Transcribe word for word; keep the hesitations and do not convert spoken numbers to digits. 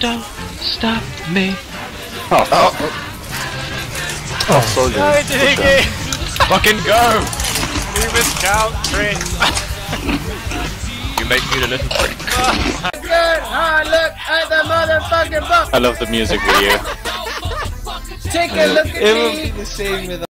don't stop me. Oh, oh, oh. Oh, soldier. Go into the game! Fucking go! We miscount tricks! You make me the little prick. Good hard look at the motherfucking book. I love the music video. Take a look at It would me. be the same with